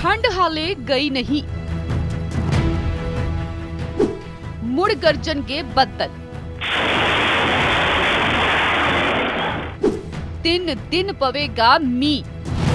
ठंड हाले गई नहीं, मुड़ गरजनगे बदल। 3 दिन पवेगा मीह,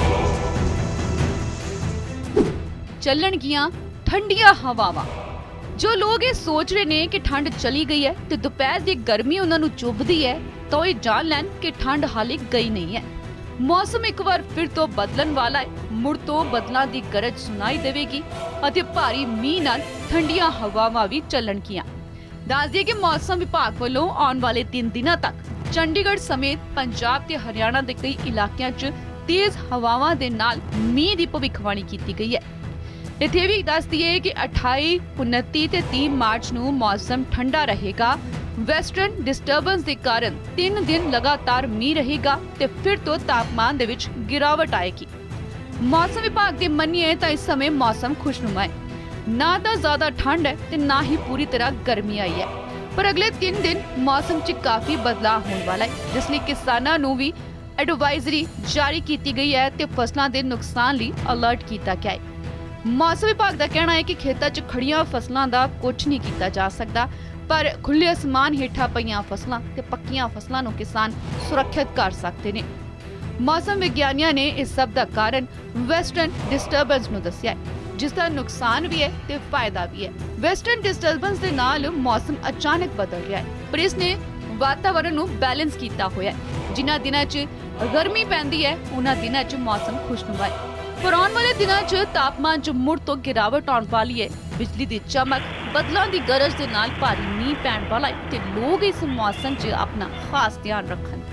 ਚੱਲਣਗੀਆਂ ਠੰਡੀਆਂ ਹਵਾਵਾਂ। जो लोग ये सोच रहे ने कि ठंड चली गई है तो दोपहर की गर्मी उन्होंने चुभती है, तो ये जान लैन कि ठंड हाले गई नहीं है। मौसम एक बार फिर तो बदलन वाला है। मुड़ तो बदलों की गरज सुनाई देगी और भारी मीह नाल ठंडिया हवावां भी चलणगियां। दस दिए कि मौसम विभाग वालों आने वाले 3 दिनों तक चंडीगढ़ समेत पंजाब ते हरियाणा के कई इलाकों च तेज हवावां दे नाल मीह की भविष्यवाणी की गई है। इत्थे भी दस दिए कि 28, 29 ते 30 मार्च नूं मौसम ठंडा रहेगा। वैसटर्न डिस्टर्बेंस के कारण 3 दिन लगातार मीह रहेगा ते फिर तो तापमान दे विच गिरावट आएगी। मौसम विभाग के मन्निए तो इस समय मौसम खुशनुमा है, ना तो ज्यादा ठंड है ते ना ही पूरी तरह गर्मी आई है। पर अगले 3 दिन मौसम च काफी बदलाव होने वाला है, जिसलिए किसानों नूं भी एडवाइजरी जारी की गई है ते फसलों के नुकसान लई अलर्ट किया गया है। मौसम विभाग का कहना है कि खेतों च खड़ियां फसलों का कुछ नहीं किया जा सकता, पर खुले आसमान हेठा पईयां फसलों ते पक्कियां फसलों नूं किसान सुरक्षित कर सकते हैं। मौसम विज्ञानियों ने इस सब का कारण वैसटर्न डिस्टर्बेंस नूं दस्सिया है, जिसका नुकसान भी है ते फायदा भी है। वैसटर्न डिस्टर्बेंस के नाल मौसम अचानक बदल रहा है, पर इसने वातावरण नूं बैलेंस किया होया है। जिन्हां दिनां च गर्मी पैंदी है उन्हां दिनां च मौसम खुशनुमा है। पर आने वाले दिनों च तापमान च मुड़ तो गिरावट आने वाली है। बिजली की चमक, बदलों की गरज के नाल भारी मीह पैण वाला है ते लोग इस मौसम च अपना खास ध्यान रखन।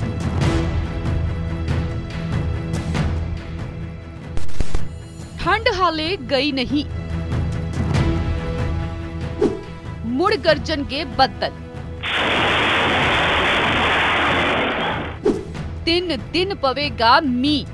ठंड हाले गई नहीं, मुड़ गरजनगे बदल। 3 दिन पवेगा मीह,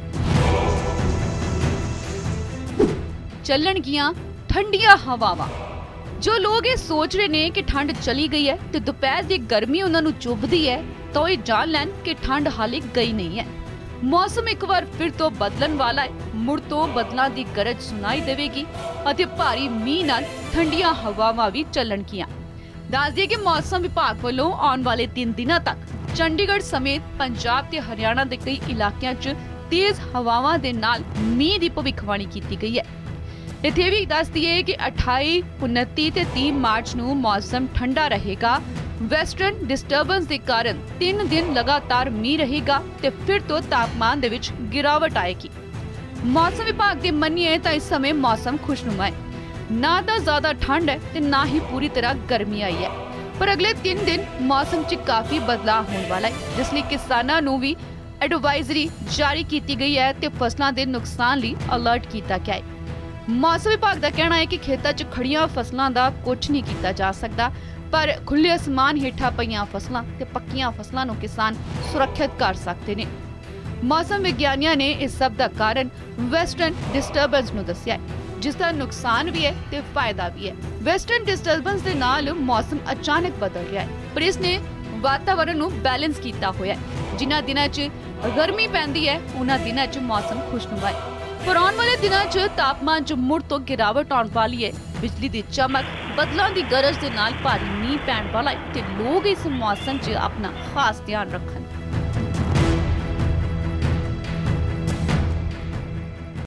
ਚੱਲਣਗੀਆਂ ਠੰਡੀਆਂ ਹਵਾਵਾਂ। जो लोग ये सोच रहे ने कि ठंड चली गई है तो दोपहर की गर्मी उन्होंने चुभती है, तो ये जान लैन कि ठंड हाले गई नहीं है। मौसम एक बार फिर तो बदलन वाला है। मुड़ तो बदलों की गरज सुनाई देगी और भारी मीह नाल ठंडिया हवावां भी चलणगियां। दस दिए कि मौसम विभाग वालों आने वाले 3 दिनों तक चंडीगढ़ समेत पंजाब ते हरियाणा के कई इलाकों च तेज हवावां दे नाल मीह की भविष्यवाणी की गई है। इत्थे भी दस दिए कि 28, 29 ते 30 मार्च नूं मौसम ठंडा रहेगा। वैसटर्न डिस्टर्बेंस के कारण 3 दिन लगातार मीह रहेगा ते फिर तो तापमान दे विच गिरावट आएगी। मौसम विभाग के मन्निए तो इस समय मौसम खुशनुमा है, ना तो ज्यादा ठंड है ते ना ही पूरी तरह गर्मी आई है। पर अगले 3 दिन मौसम च काफी बदलाव होने वाला है, जिसलिए किसानों नूं भी एडवाइजरी जारी की गई है ते फसलों के नुकसान लई अलर्ट किया गया है। मौसम विभाग का कहना है कि खेतों च खड़ियां फसलों का कुछ नहीं किया जा सकता, पर खुले आसमान हेठा पईयां फसलों ते पक्कियां फसलों नूं किसान सुरक्षित कर सकते हैं। मौसम विज्ञानियों ने इस सब का कारण वैसटर्न डिस्टर्बेंस नूं दस्सिया है, जिसका नुकसान भी है ते फायदा भी है। वैसटर्न डिस्टर्बेंस के नाल मौसम अचानक बदल रहा है, पर इसने वातावरण नूं बैलेंस किया होया है। जिन्हां दिनां च गर्मी पैंदी है उन्हां दिनां च मौसम खुशनुमा है। पर आने वाले दिनों च तापमान च मुड़ तो गिरावट आने वाली है। बिजली की चमक, बदलों की गरज के नाल भारी मीह पैण वाला है ते लोग इस मौसम च अपना खास ध्यान रखन।